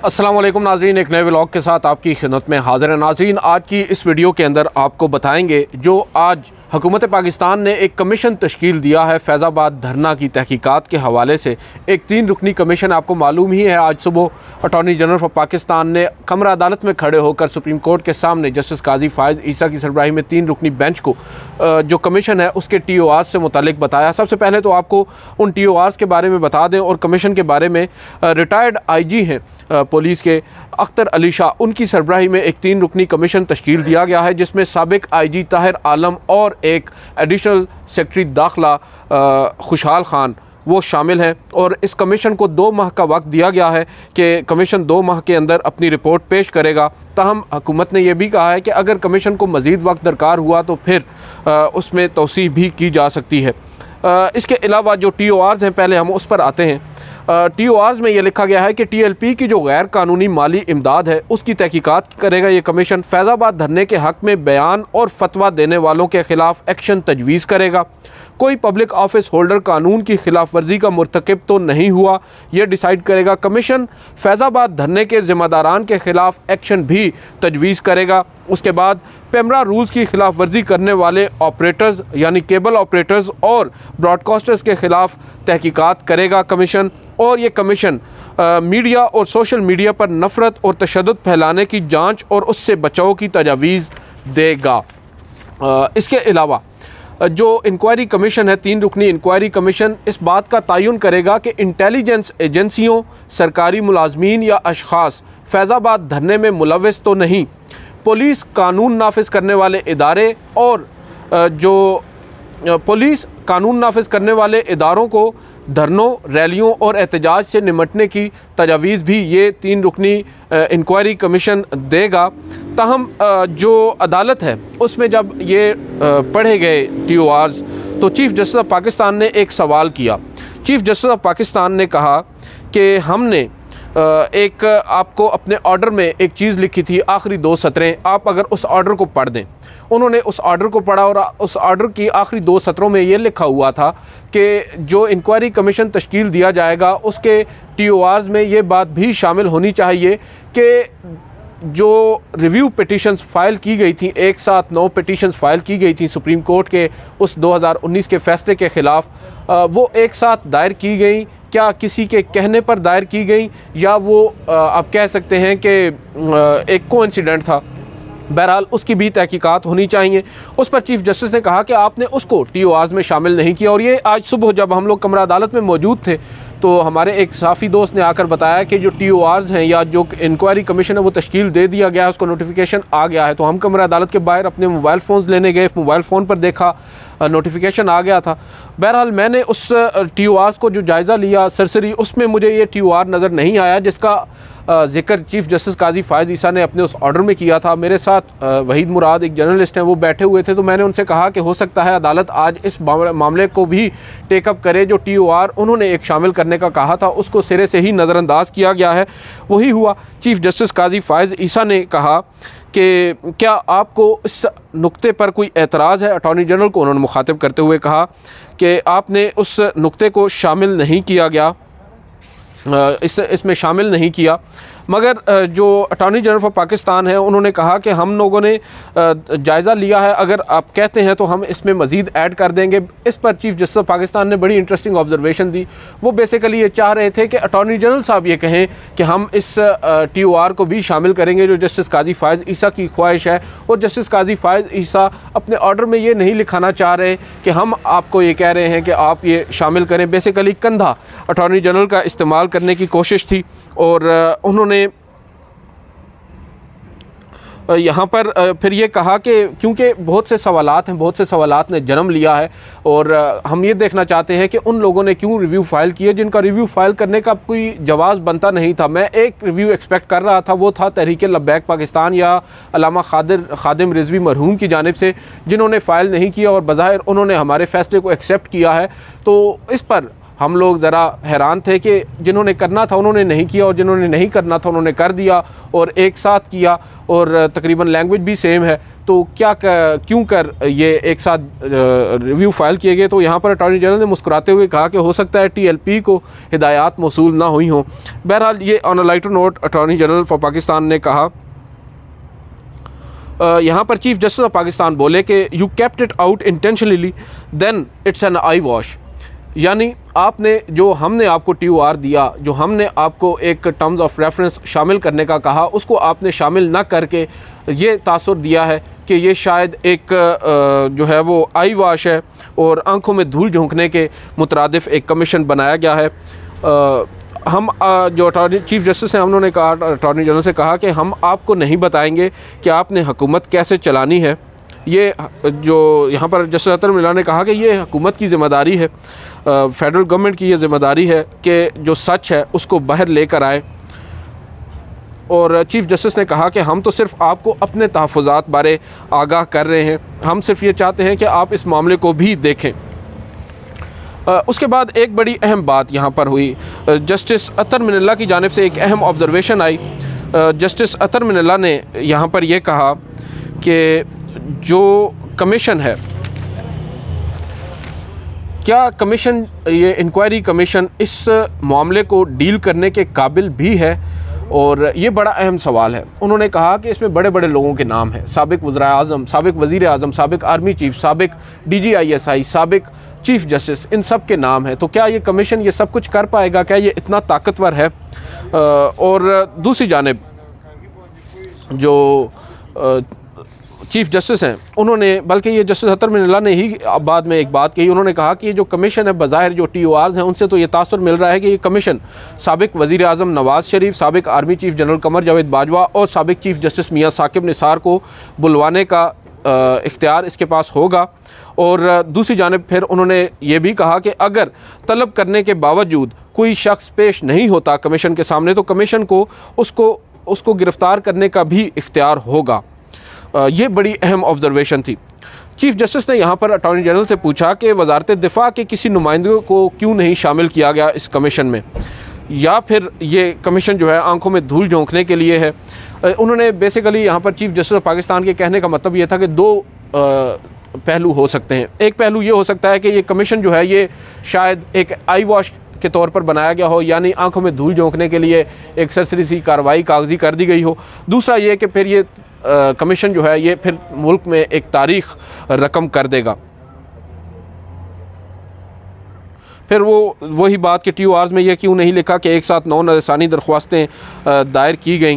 अस्सलाम वालेकुम नाज़रीन, एक नए व्लॉग के साथ आपकी खिदमत में हाज़िर है। नाज़रीन, आज की इस वीडियो के अंदर आपको बताएंगे जो आज हुकूमत पाकिस्तान ने एक कमीशन तश्कील दिया है फैज़ाबाद धरना की तहकीकात के हवाले से। एक 3 रुकनी कमीशन, आपको मालूम ही है, आज सुबह अटॉर्नी जनरल ऑफ पाकिस्तान ने कमरा अदालत में खड़े होकर सुप्रीम कोर्ट के सामने जस्टिस काजी फ़ाइज़ ईसा की सरबराही में 3 रुकनी बेंच को जो कमीशन है उसके TORs से मुतालिक बताया। सबसे पहले तो आपको उन TORs के बारे में बता दें और कमीशन के बारे में। रिटायर्ड IG हैं पुलिस के अख्तर अली शाह, उनकी सरबराही में एक 3 रुकनी कमीशन तश्कील दिया गया है, जिसमें साबिक IG ताहिर आलम और एक एडिशनल सेक्रेटरी दाखिला खुशहाल खान वो शामिल हैं। और इस कमीशन को 2 माह का वक्त दिया गया है कि कमीशन 2 माह के अंदर अपनी रिपोर्ट पेश करेगा। ताहम हुकूमत ने यह भी कहा है कि अगर कमीशन को मज़ीद वक्त दरकार हुआ तो फिर उसमें तौसीह भी की जा सकती है। इसके अलावा जो TORs हैं, पहले हम उस पर आते हैं। TORs में यह लिखा गया है कि TLP की जो गैर कानूनी माली इमदाद है उसकी तहकीकात करेगा ये कमीशन। फैज़ाबाद धरने के हक़ में बयान और फतवा देने वालों के ख़िलाफ़ एक्शन तजवीज़ करेगा। कोई पब्लिक ऑफिस होल्डर कानून की खिलाफ वर्जी का मुर्तकिब तो नहीं हुआ, यह डिसाइड करेगा कमीशन। फैज़ाबाद धरने के ज़िम्मेदारान के ख़िलाफ़ एक्शन भी तजवीज़ करेगा। उसके बाद पेमरा रूल्स की खिलाफ वर्जी करने वाले ऑपरेटर्स यानी केबल ऑपरेटर्स और ब्रॉडकास्टर्स के ख़िलाफ़ तहकीकात करेगा कमीशन। और ये कमीशन मीडिया और सोशल मीडिया पर नफ़रत और तशद्दुद फैलाने की जांच और उससे बचाव की तजवीज़ देगा। इसके अलावा जो इंक्वायरी कमीशन है, 3 रुकनी इंक्वायरी कमीशन, इस बात का तयन करेगा कि इंटेलिजेंस एजेंसियों, सरकारी मुलाजमीन या अशख़ास फैज़ाबाद धरने में मुलव्वस तो नहीं। पुलिस, कानून नाफिज करने वाले इदारे और पुलिस कानून नाफिज करने वाले इदारों को धरनों, रैलियों और एहतजाज से निमटने की तजवीज़ भी ये 3 रुकनी इंक्वायरी कमीशन देगा। ताहम जो अदालत है उसमें जब ये पढ़े गए TORs तो चीफ़ जस्टिस ऑफ पाकिस्तान ने एक सवाल किया। चीफ़ जस्टिस ऑफ पाकिस्तान ने कहा कि हमने एक आपको अपने ऑर्डर में एक चीज़ लिखी थी, आखिरी 2 सतरें, आप अगर उस ऑर्डर को पढ़ दें। उन्होंने उस ऑर्डर को पढ़ा और उस ऑर्डर की आखिरी 2 सत्रों में ये लिखा हुआ था कि जो इंक्वायरी कमीशन तश्कील दिया जाएगा उसके TORs में ये बात भी शामिल होनी चाहिए कि जो रिव्यू पिटिशंस फ़ाइल की गई थी, एक साथ 9 पिटिशंस फ़ाइल की गई थी सुप्रीम कोर्ट के उस 2019 के फ़ैसले के ख़िलाफ़, वो एक साथ दायर की गई, क्या किसी के कहने पर दायर की गई या वो आप कह सकते हैं कि एक कोइंसिडेंट था। बहरहाल उसकी भी तहकीकात होनी चाहिए। उस पर चीफ़ जस्टिस ने कहा कि आपने उसको TORs में शामिल नहीं किया। और ये आज सुबह जब हम लोग कमरा अदालत में मौजूद थे तो हमारे एक साफ़ी दोस्त ने आकर बताया कि जो TORs हैं या जो इंक्वायरी कमीशन है वो तश्कील दे दिया गया है, उसको नोटिफिकेशन आ गया है। तो हम कमरा अदालत के बाहर अपने मोबाइल फ़ोन लेने गए, मोबाइल फ़ोन पर देखा नोटिफिकेशन आ गया था। बहरहाल मैंने उस TORs को जो जायज़ा लिया सरसरी, उसमें मुझे ये TOR नज़र नहीं आया जिसका ज़िक्र चीफ़ जस्टिस काजी फ़ाइज़ ईसा ने अपने उस ऑर्डर में किया था। मेरे साथ वहीद मुराद एक जर्नलिस्ट हैं, वो बैठे हुए थे, तो मैंने उनसे कहा कि हो सकता है अदालत आज इस मामले को भी टेकअप करे। जो TOR उन्होंने एक शामिल करने का कहा था उसको सिरे से ही नज़रअंदाज किया गया है, वही हुआ। चीफ़ जस्टिस काजी फ़ाइज़ ईसा ने कहा कि क्या आपको इस नुक्ते पर कोई एतराज़ है। अटॉर्नी जनरल को उन्होंने मुखातिब करते हुए कहा कि आपने उस नुक्ते को शामिल नहीं किया गया, इसमें शामिल नहीं किया। मगर जो अटॉर्नी जनरल ऑफ पाकिस्तान है उन्होंने कहा कि हम लोगों ने जायज़ा लिया है, अगर आप कहते हैं तो हम इसमें मज़ीद ऐड कर देंगे। इस पर चीफ़ जस्टिस ऑफ पाकिस्तान ने बड़ी इंटरेस्टिंग ऑब्जर्वेशन दी। वो बेसिकली ये चाह रहे थे कि अटॉर्नी जनरल साहब ये कहें कि हम इस TOR को भी शामिल करेंगे जो जस्टिस काजी फ़ाइज़ ईसा की ख्वाहिश है। और जस्टिस काजी फ़ाइज़ ईसा अपने ऑर्डर में ये नहीं लिखाना चाह रहे कि हम आपको ये कह रहे हैं कि आप ये शामिल करें। बेसिकली कंधा अटॉर्नी जनरल का इस्तेमाल करने की कोशिश थी। और उन्होंने यहाँ पर फिर ये कहा कि क्योंकि बहुत से सवालात हैं, बहुत से सवालात ने जन्म लिया है और हम ये देखना चाहते हैं कि उन लोगों ने क्यों रिव्यू फ़ाइल किए जिनका रिव्यू फ़ाइल करने का कोई जवाज़ बनता नहीं था। मैं एक रिव्यू एक्सपेक्ट कर रहा था, वो था तहरीक लब्बैक पाकिस्तान या अल्लामा खादिम रिजवी मरहूम की जानिब से, जिन्होंने फ़ाइल नहीं किया और बज़ाहिर उन्होंने हमारे फ़ैसले को एक्सेप्ट किया है। तो इस पर हम लोग ज़रा हैरान थे कि जिन्होंने करना था उन्होंने नहीं किया और जिन्होंने नहीं करना था उन्होंने कर दिया और एक साथ किया, और तकरीबन लैंग्वेज भी सेम है, तो क्यों कर ये एक साथ रिव्यू फाइल किए गए। तो यहाँ पर अटॉर्नी जनरल ने मुस्कुराते हुए कहा कि हो सकता है TLP को हिदायत मौसूल ना हुई हों। बहरहाल ये on a lighter note attorney general for Pakistan ने कहा। यहाँ पर चीफ जस्टिस ऑफ पाकिस्तान बोले कि you kept it out intentionally then it's an eyewash, यानी आपने जो हमने आपको TOR दिया, जो हमने आपको एक टर्म्स ऑफ रेफरेंस शामिल करने का कहा, उसको आपने शामिल ना करके ये तासुर दिया है कि ये शायद एक जो है वो आई वॉश है और आंखों में धूल झोंकने के मुतरादिफ एक कमीशन बनाया गया है। हम जो चीफ जस्टिस हैं उन्होंने कहा, अटॉर्नी जनरल से कहा कि हम आपको नहीं बताएंगे कि आपने हुकूमत कैसे चलानी है। ये जो यहाँ पर जस्टिस अतर मिला ने कहा कि ये हुकूमत की ज़िम्मेदारी है, फेडरल गवर्नमेंट की ये ज़िम्मेदारी है कि जो सच है उसको बाहर लेकर आए। और चीफ जस्टिस ने कहा कि हम तो सिर्फ आपको अपने तहफ़्फ़ुज़ात बारे आगाह कर रहे हैं, हम सिर्फ ये चाहते हैं कि आप इस मामले को भी देखें। उसके बाद एक बड़ी अहम बात यहाँ पर हुई, जस्टिस अतर मिनल्ला की जानिब से एक अहम ऑब्ज़रवेशन आई। जस्टिस अतर मिनल्ला ने यहाँ पर यह कहा कि जो कमीशन है, क्या कमीशन, ये इंक्वायरी कमीशन इस मामले को डील करने के काबिल भी है, और ये बड़ा अहम सवाल है। उन्होंने कहा कि इसमें बड़े बड़े लोगों के नाम हैं, साबिक वज़ीर आज़म, साबिक वज़ीर आज़म, साबिक आर्मी चीफ, साबिक DGISI, साबिक चीफ जस्टिस, इन सब के नाम हैं। तो क्या ये कमीशन ये सब कुछ कर पाएगा? क्या ये इतना ताकतवर है? और दूसरी जानिब जो चीफ जस्टिस हैं उन्होंने, बल्कि ये जस्टिस अतर मिनल्ला ने ही बाद में एक बात कही, उन्होंने कहा कि ये जो कमीशन है बज़ाहिर जो TORs हैं उनसे तो ये तासुर मिल रहा है कि ये कमीशन साबिक वज़ीर आज़म नवाज़ शरीफ, साबिक army chief general Qamar Javed Bajwa और साबिक चीफ जस्टिस मियाँ साकिब निसार को बुलवाने का इख्तियार इसके पास होगा। और दूसरी जानिब फिर उन्होंने ये भी कहा कि अगर तलब करने के बावजूद कोई शख्स पेश नहीं होता कमीशन के सामने, तो कमीशन को उसको गिरफ़्तार करने का भी इख्तियार होगा। ये बड़ी अहम ऑब्ज़रवेशन थी। चीफ जस्टिस ने यहाँ पर अटॉर्नी जनरल से पूछा कि वज़ारत दिफ़ा के किसी नुमाइंदों को क्यों नहीं शामिल किया गया इस कमीशन में, या फिर ये कमीशन जो है आंखों में धूल झोंकने के लिए है। उन्होंने बेसिकली यहाँ पर चीफ जस्टिस ऑफ पाकिस्तान के कहने का मतलब ये था कि दो पहलू हो सकते हैं। एक पहलू ये हो सकता है कि ये कमीशन जो है ये शायद एक आई वॉश के तौर पर बनाया गया हो, यानी आंखों में धूल झोंकने के लिए एक सरसरी सी कार्रवाई कागजी कर दी गई हो। दूसरा ये कि फिर ये कमीशन जो है ये फिर मुल्क में एक तारीख़ रकम कर देगा। फिर वही बात कि TORs में ये क्यों नहीं लिखा कि एक साथ 9 नज़रसानी दरख्वास्तें दायर की गईं।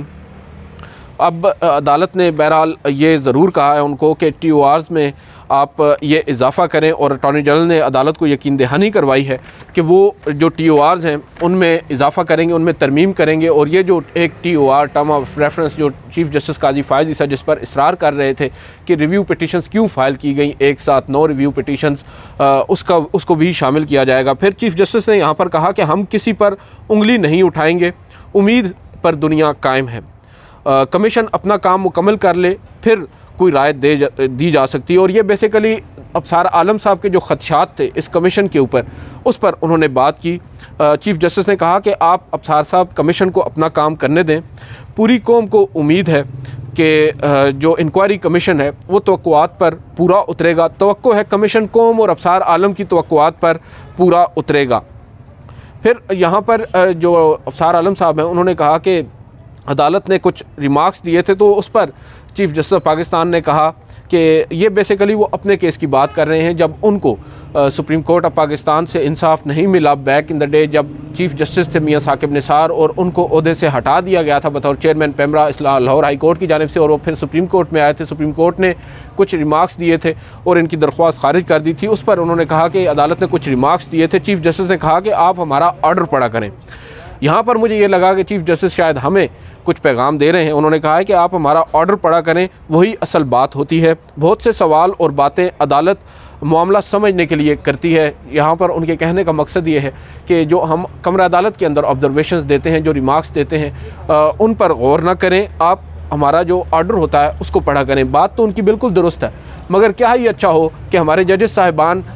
अब अदालत ने बहरहाल ये ज़रूर कहा है उनको कि TORs में आप ये इजाफ़ा करें, और अटॉर्नी जनरल ने अदालत को यकीन दहानी करवाई है कि वो जो TORs हैं उनमें इजाफ़ा करेंगे, उनमें तरमीम करेंगे। और ये जो एक TOR टर्म ऑफ रेफरेंस जो चीफ जस्टिस काजी फायज़ ईसा जिस पर इसरार कर रहे थे कि रिव्यू पिटिशन्स क्यों फ़ाइल की गई एक साथ 9 रिव्यू पिटिशन्स, उसको भी शामिल किया जाएगा। फिर चीफ जस्टिस ने यहाँ पर कहा कि हम किसी पर उंगली नहीं उठाएँगे, उम्मीद पर दुनिया कायम है। कमीशन अपना काम मुकम्मल कर ले, फिर कोई राय दी जा सकती है। और ये बेसिकली अफसार आलम साहब के जो खदशात थे इस कमीशन के ऊपर, उस पर उन्होंने बात की। चीफ जस्टिस ने कहा कि आप अफसार साहब कमीशन को अपना काम करने दें, पूरी कौम को उम्मीद है कि जो इंक्वायरी कमीशन है वो तवक्कुआत पर पूरा उतरेगा। तवक्को है कमीशन कौम और अफसार आलम की तवक्कुआत पर पूरा उतरेगा। फिर यहाँ पर जो अफसार आलम साहब हैं उन्होंने कहा कि अदालत ने कुछ रिमार्क्स दिए थे, तो उस पर चीफ जस्टिस ऑफ पाकिस्तान ने कहा कि ये बेसिकली वो अपने केस की बात कर रहे हैं जब उनको सुप्रीम कोर्ट ऑफ पाकिस्तान से इंसाफ नहीं मिला बैक इन द डे, जब चीफ जस्टिस थे मियाँ साकिब निसार और उनको ओहदे से हटा दिया गया था बतौर chairman PEMRA Lahore high court की जानिब से, और वो फिर सुप्रीम कोर्ट में आए थे। सुप्रीम कोर्ट ने कुछ रिमार्क्स दिए थे और इनकी दरख्वास्त खारिज कर दी थी। उस पर उन्होंने कहा कि अदालत ने कुछ रिमार्क्स दिए थे। चीफ जस्टिस ने कहा कि आप हमारा ऑर्डर पढ़ा करें। यहाँ पर मुझे ये लगा कि चीफ जस्टिस शायद हमें कुछ पैगाम दे रहे हैं। उन्होंने कहा है कि आप हमारा ऑर्डर पढ़ा करें, वही असल बात होती है। बहुत से सवाल और बातें अदालत मामला समझने के लिए करती है। यहाँ पर उनके कहने का मकसद ये है कि जो हम कमरा अदालत के अंदर ऑब्जर्वेशंस देते हैं, जो रिमार्क्स देते हैं, उन पर गौर ना करें, आप हमारा जो ऑर्डर होता है उसको पढ़ा करें। बात तो उनकी बिल्कुल दुरुस्त है, मगर क्या ही अच्छा हो कि हमारे जजेस साहिबान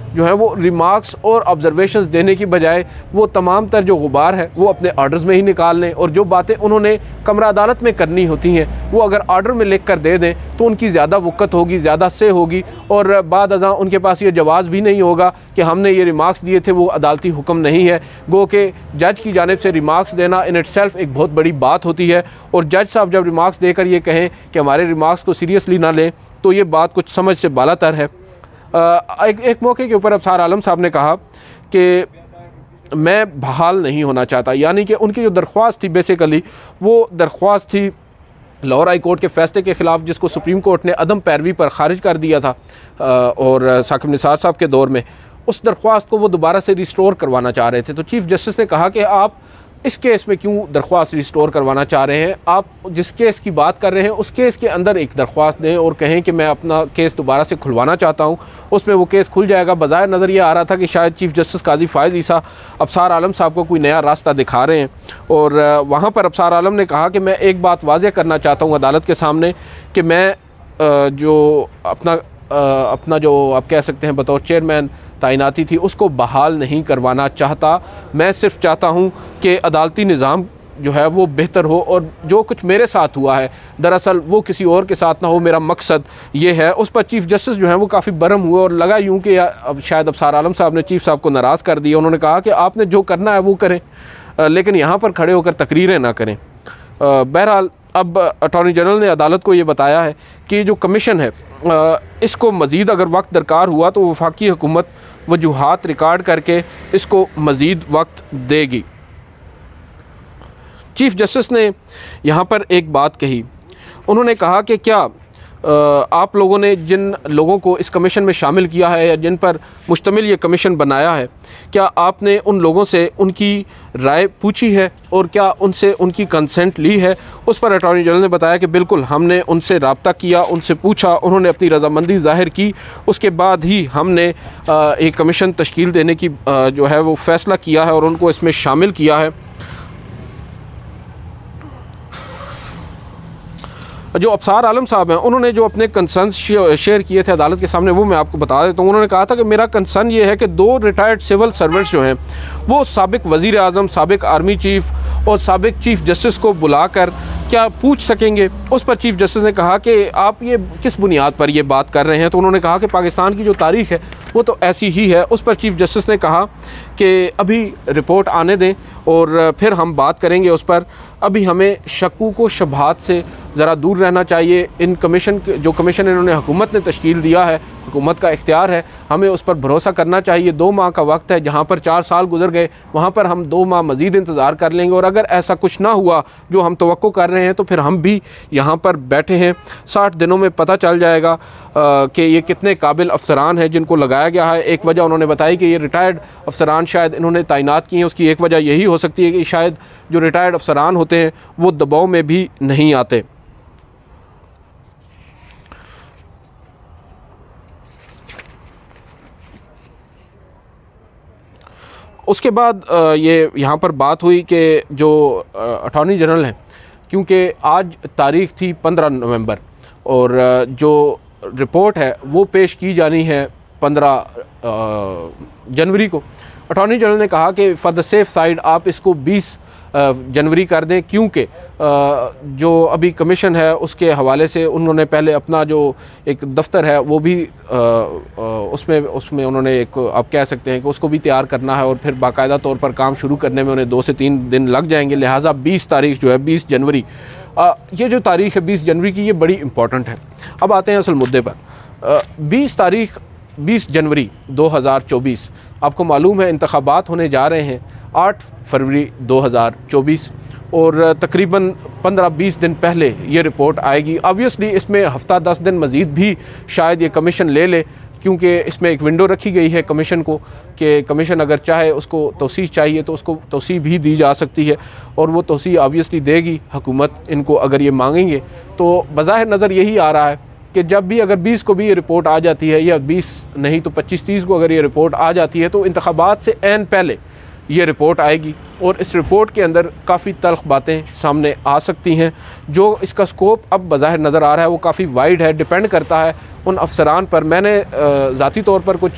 जो है वो रिमार्क्स और ऑब्जर्वेशंस देने की बजाय वो तमाम तर जो गुबार है वो अपने ऑर्डर्स में ही निकाल लें, और जो बातें उन्होंने कमरा अदालत में करनी होती हैं वो अगर ऑर्डर में लिख कर दे दें तो उनकी ज़्यादा वक़्त होगी, ज़्यादा से होगी, और बाद अज़ां उनके पास ये जवाज़ भी नहीं होगा कि हमने ये रिमार्क्स दिए थे, वो अदालती हुक्म नहीं है। गो के जज की जानिब से रिमार्क्स देना इन इटसेल्फ एक बहुत बड़ी बात होती है, और जज साहब जब रिमार्क्स देकर ये कहें कि हमारे रिमार्क्स को सीरियसली ना लें तो ये बात कुछ समझ से बालातर है। एक मौके के ऊपर अफसार आलम साहब ने कहा कि मैं बहाल नहीं होना चाहता, यानी कि उनकी जो दरख्वास्त थी बेसिकली वो दरख्वास्त थी लाहौर हाई कोर्ट के फ़ैसले के ख़िलाफ़, जिसको सुप्रीम कोर्ट ने अदम पैरवी पर ख़ारिज कर दिया था और साकिब निसार साहब के दौर में। उस दरख्वास्त को वो दोबारा से रिस्टोर करवाना चाह रहे थे। तो चीफ़ जस्टिस ने कहा कि आप इस केस में क्यों दरख्वास्त रिस्टोर करवाना चाह रहे हैं, आप जिस केस की बात कर रहे हैं उस केस के अंदर एक दरख्वास्त दें और कहें कि मैं अपना केस दोबारा से खुलवाना चाहता हूं, उसमें वो केस खुल जाएगा। बज़ाहिर नज़र ये आ रहा था कि शायद चीफ़ जस्टिस काजी फ़ायज़ ईसा अफसार आलम साहब को कोई नया रास्ता दिखा रहे हैं, और वहाँ पर अफसार आलम ने कहा कि मैं एक बात वाज़ेह करना चाहता हूँ अदालत के सामने कि मैं जो अपना जो आप कह सकते हैं बतौर चेयरमैन तैनाती थी उसको बहाल नहीं करवाना चाहता। मैं सिर्फ चाहता हूँ कि अदालती निज़ाम जो है वो बेहतर हो, और जो कुछ मेरे साथ हुआ है दरअसल वो किसी और के साथ ना हो, मेरा मकसद ये है। उस पर चीफ़ जस्टिस जो है वो काफ़ी बरम हुए और लगा यूँ कि अब शायद अफसार आलम साहब ने चीफ़ साहब को नाराज़ कर दिया। उन्होंने कहा कि आपने जो करना है वो करें, लेकिन यहाँ पर खड़े होकर तकरीरें ना करें। बहरहाल अब अटॉर्नी जनरल ने अदालत को ये बताया है कि जो कमीशन है इसको मज़ीद अगर वक्त दरकार हुआ तो वफाकी हुकूमत वजूहात रिकॉर्ड करके इसको मज़ीद वक्त देगी। चीफ़ जस्टिस ने यहाँ पर एक बात कही, उन्होंने कहा कि क्या आप लोगों ने जिन लोगों को इस कमीशन में शामिल किया है या जिन पर मुश्तमिल ये कमीशन बनाया है, क्या आपने उन लोगों से उनकी राय पूछी है और क्या उनसे उनकी कंसेंट ली है। उस पर अटॉर्नी जनरल ने बताया कि बिल्कुल हमने उनसे रब्ता किया, उनसे पूछा, उन्होंने अपनी रजामंदी ज़ाहिर की, उसके बाद ही हमने एक कमीशन तश्कील देने की जो है वो फ़ैसला किया है और उनको इसमें शामिल किया है। जो अफसार आलम साहब हैं उन्होंने जो अपने कंसर्न शेयर किए थे अदालत के सामने वो मैं आपको बता देता हूँ। उन्होंने कहा था कि मेरा कंसर्न ये है कि 2 रिटायर्ड सिविल सर्वेंट्स जो हैं वो साबिक वज़ीर आज़म, साबिक आर्मी चीफ़ और साबिक चीफ़ जस्टिस को बुलाकर क्या पूछ सकेंगे। उस पर चीफ़ जस्टिस ने कहा कि आप ये किस बुनियाद पर ये बात कर रहे हैं। तो उन्होंने कहा कि पाकिस्तान की जो तारीख़ है वो तो ऐसी ही है। उस पर चीफ़ जस्टिस ने कहा कि अभी रिपोर्ट आने दें और फिर हम बात करेंगे उस पर। अभी हमें शक्कू शुबहात से ज़रा दूर रहना चाहिए। इन कमीशन जो कमीशन इन्होंने हुकूमत ने तश्कील दिया है, हुकूमत का इख्तियार है, हमें उस पर भरोसा करना चाहिए। 2 माह का वक्त है, जहाँ पर 4 साल गुजर गए वहाँ पर हम 2 माह मज़ीद इंतज़ार कर लेंगे, और अगर ऐसा कुछ ना हुआ जो हम तवक्को कर रहे हैं तो फिर हम भी यहाँ पर बैठे हैं। 60 दिनों में पता चल जाएगा कि ये कितने काबिल अफसरान हैं जिनको लगाया गया है। एक वजह उन्होंने बताई कि ये रिटायर्ड अफसरान शायद इन्होंने तैनात किए हैं, उसकी एक वजह यही हो सकती है कि शायद जो रिटायर्ड अफसरान होते हैं वो दबाव में भी नहीं आते। उसके बाद ये यहाँ पर बात हुई कि जो अटॉर्नी जनरल हैं, क्योंकि आज तारीख़ थी 15 नवंबर और जो रिपोर्ट है वो पेश की जानी है 15 जनवरी को। अटॉर्नी जनरल ने कहा कि फॉर द सेफ साइड आप इसको 20 जनवरी कर दें, क्योंकि जो अभी कमीशन है उसके हवाले से उन्होंने पहले अपना जो एक दफ्तर है वो भी उसमें उन्होंने एक आप कह सकते हैं कि उसको भी तैयार करना है और फिर बाकायदा तौर पर काम शुरू करने में उन्हें 2 से 3 दिन लग जाएंगे। लिहाजा 20 तारीख जो है 20 जनवरी ये जो तारीख़ है 20 जनवरी की, ये बड़ी इम्पॉर्टेंट है। अब आते हैं असल मुद्दे पर। 20 जनवरी 2024 आपको मालूम है इंतखाबात होने जा रहे हैं 8 फरवरी 2024 और तकरीबन 15-20 दिन पहले ये रिपोर्ट आएगी। ऑब्वियसली इसमें हफ़्ता 10 दिन मज़ीद भी शायद ये कमीशन ले ले, क्योंकि इसमें एक विंडो रखी गई है कमीशन को कि कमीशन अगर चाहे उसको तौसीह चाहिए तो उसको तौसीह भी दी जा सकती है, और वो तौसीह ऑब्वियसली देगी हुकूमत इनको अगर ये मांगेंगे। तो बज़ाहिर नज़र यही आ रहा है कि जब भी अगर 20 को भी ये रिपोर्ट आ जाती है या 20 नहीं तो 25-30 को अगर ये रिपोर्ट आ जाती है तो इंतखाबात से ऐन पहले ये रिपोर्ट आएगी और इस रिपोर्ट के अंदर काफ़ी तल्ख़ बातें सामने आ सकती हैं। जो इसका स्कोप अब बज़ाहिर नज़र आ रहा है वो काफ़ी वाइड है, डिपेंड करता है उन अफसरान पर। मैंने ज़ाती तौर पर कुछ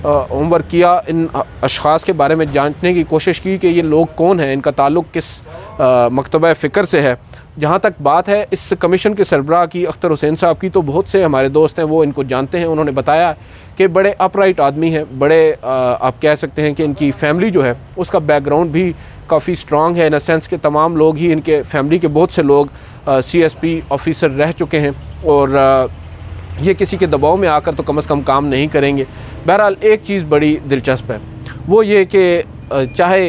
होमवर्क किया, इन अशख़ास के बारे में जानने की कोशिश की कि ये लोग कौन हैं, इनका ताल्लुक़ किस मकतबा फ़िक्र से है। जहाँ तक बात है इस कमीशन के सरबराह की, अख्तर हुसैन साहब की, तो बहुत से हमारे दोस्त हैं वो इनको जानते हैं। उन्होंने बताया कि बड़े अपराइट आदमी हैं, बड़े आप कह सकते हैं कि इनकी फ़ैमिली जो है उसका बैकग्राउंड भी काफ़ी स्ट्रॉन्ग है, इन अ सेंस के तमाम लोग ही, इनके फैमिली के बहुत से लोग CSP ऑफिसर रह चुके हैं और ये किसी के दबाव में आकर तो कम से कम काम नहीं करेंगे। बहरहाल एक चीज़ बड़ी दिलचस्प है, वो ये कि चाहे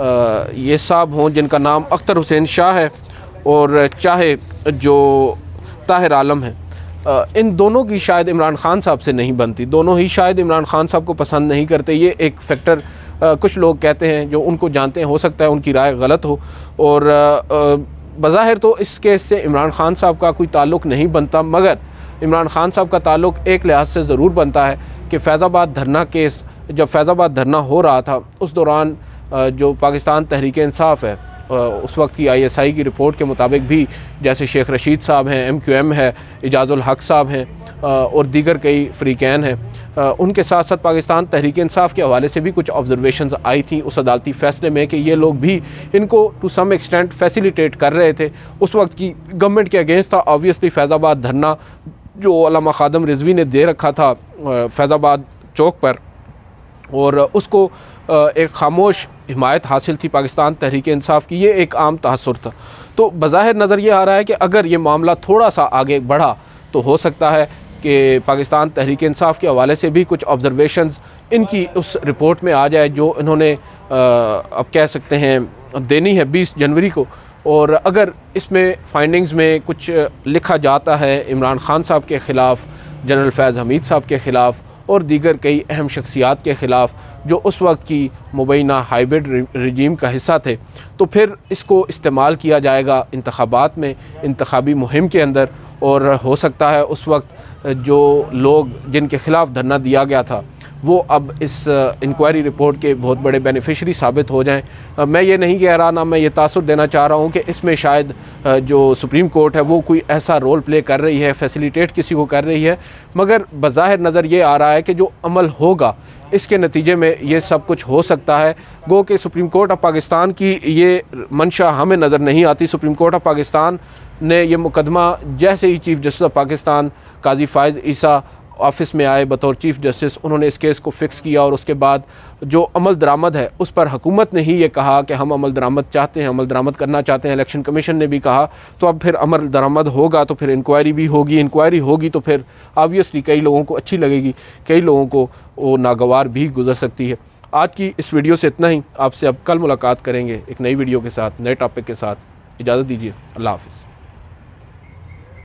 ये साहब हों जिनका नाम अख्तर हुसैन शाह है और चाहे जो ताहिर आलम है, इन दोनों की शायद इमरान खान साहब से नहीं बनती, दोनों ही शायद इमरान खान साहब को पसंद नहीं करते। ये एक फैक्टर कुछ लोग कहते हैं जो उनको जानते हैं, हो सकता है उनकी राय गलत हो। और बज़ाहिर तो इस केस से इमरान खान साहब का कोई ताल्लुक़ नहीं बनता, मगर इमरान खान साहब का ताल्लुक़ एक लिहाज से ज़रूर बनता है कि फैज़ाबाद धरना केस, जब फैज़ाबाद धरना हो रहा था उस दौरान जो पाकिस्तान तहरीक इंसाफ है, उस वक्त की ISI की रिपोर्ट के मुताबिक भी जैसे शेख रशीद साहब हैं, MQM है, इजाज़ुल हक साहब हैं और दीगर कई फ़रीक़ैन हैं, उनके साथ साथ पाकिस्तान तहरीक इंसाफ के हवाले से भी कुछ ऑब्ज़र्वेशंस आई थी उस अदालती फ़ैसले में कि ये लोग भी इनको टू सम एक्सटेंट फैसिलिटेट कर रहे थे। उस वक्त की गवर्नमेंट के अगेंस्ट था। ऑब्वियसली फैज़ाबाद धरना जो अल्लामा खादम रिजवी ने दे रखा था फैज़ाबाद चौक पर, और उसको एक खामोश हिमायत हासिल थी पाकिस्तान तहरीक इंसाफ की, ये एक आम तासुर था। तो बज़ाहिर नज़र ये आ रहा है कि अगर ये मामला थोड़ा सा आगे बढ़ा तो हो सकता है कि पाकिस्तान तहरीक इंसाफ के हवाले से भी कुछ ऑब्ज़र्वेशंस इनकी उस रिपोर्ट में आ जाए जो इन्होंने अब कह सकते हैं देनी है 20 जनवरी को। और अगर इसमें फ़ाइंडिंग्स में कुछ लिखा जाता है इमरान खान साहब के ख़िलाफ़, जनरल फैज़ हमीद साहब के ख़िलाफ़ और दीगर कई अहम शख्सियात के ख़िलाफ़ जो उस वक्त की मुबैना हाइब्रिड रजीम का हिस्सा थे, तो फिर इसको इस्तेमाल किया जाएगा इंतखाबात में, इंतखाबी मुहिम के अंदर। और हो सकता है उस वक्त जो लोग जिनके ख़िलाफ़ धरना दिया गया था वो अब इस इंक्वायरी रिपोर्ट के बहुत बड़े बेनिफिशरी साबित हो जाएं। मैं ये नहीं कह रहा, ना मैं ये तासुर देना चाह रहा हूँ कि इसमें शायद जो सुप्रीम कोर्ट है वो कोई ऐसा रोल प्ले कर रही है, फैसिलिटेट किसी को कर रही है, मगर बज़ाहिर नज़र ये आ रहा है कि जो अमल होगा इसके नतीजे में ये सब कुछ हो सकता है। गो कि सुप्रीम कोर्ट ऑफ पाकिस्तान की ये मंशा हमें नज़र नहीं आती। सुप्रीम कोर्ट ऑफ पाकिस्तान ने ये मुकदमा जैसे ही chief justice of Pakistan Qazi Faez Isa office में आए बतौर चीफ़ जस्टिस, उन्होंने इस केस को फ़िक्स किया और उसके बाद जो अमल दरामद है उस पर हुकूमत ने ही ये कहा कि हम अमल दरामद चाहते हैं, अमल दरामद करना चाहते हैं। इलेक्शन कमीशन ने भी कहा, तो अब फिर अमल दरामद होगा तो फिर इंक्वायरी भी होगी, इंक्वायरी होगी तो फिर ऑब्वियसली कई लोगों को अच्छी लगेगी, कई लोगों को वो नागवार भी गुजर सकती है। आज की इस वीडियो से इतना ही। आपसे अब कल मुलाकात करेंगे एक नई वीडियो के साथ, नए टॉपिक के साथ। इजाज़त दीजिए, अल्लाह हाफ़िज़।